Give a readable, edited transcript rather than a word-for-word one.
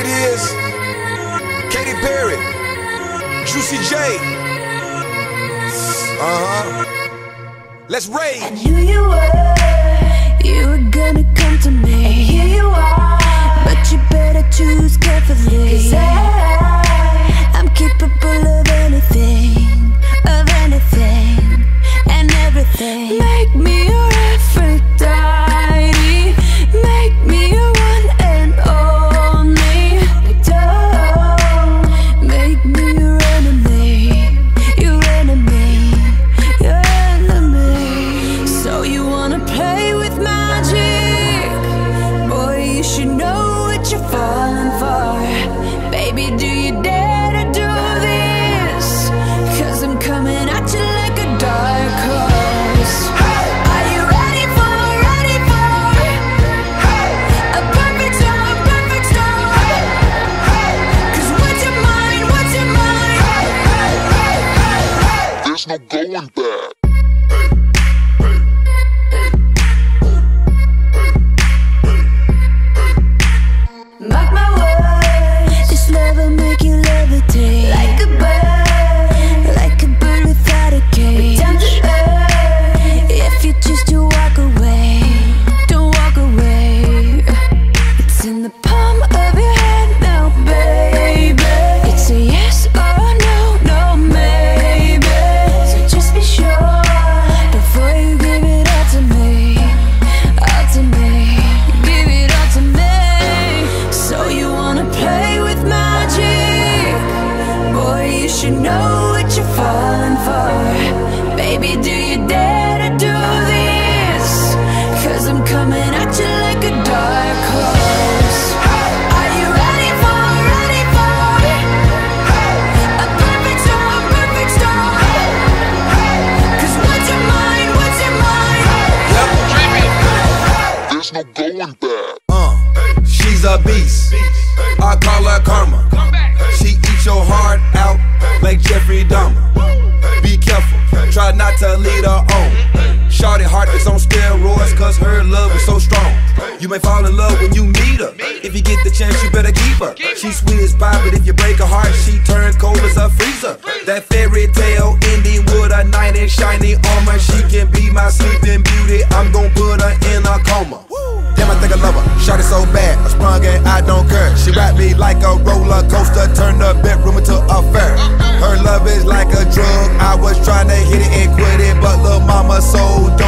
it is. Katy Perry, Juicy J. Let's rage. I knew you were gonna come to me, and here you are. But you better choose carefully, 'cause I'm capable of anything, and everything. Make me your Aphrodite, make me your one and only. Don't make me your enemy, your enemy, your enemy. So you wanna play with magic? Boy, you should know what you're falling for. Baby, do you dare to do this? 'Cause I'm coming at you like a dark horse. Are you ready for a perfect storm, perfect storm? 'Cause what's your mind, what's your mind? There's no going back. Mark my words, this love will make you levitate like a bird without a cage. Down to earth, if you choose to walk away, don't walk away. It's in the palm of your hand now, baby. It's a yes or no, no maybe. So just be sure before you give it all to me, all to me. Give it all to me. So you wanna play with magic? Boy, you should know what you're falling for. Baby, do you dare to do this? 'Cause I'm coming at you like a dark horse. Are you ready for a perfect storm, perfect storm? 'Cause what's your mind, what's your mind? There's no going back. She's a beast. I call her karma. She eats your heart out like Jeffrey Dahmer. Be careful, try not to lead her on. Shorty heart is on steroids, 'cause her love is so strong. You may fall in love when you meet her. If you get the chance, you better keep her. She's sweet as pie, but if you break her heart, she turns cold as a freezer. That fairy tale ending with a knight in shiny armor. She can be my sleeping beauty. I'm gon' put her in a coma. Damn, I think I love her. Shorty so bad, I sprung and I don't care. She wrapped me like a roller coaster, turned the bedroom into a fair. Her love is like a drug. I was trying to hit it and quit it, but lil' mama so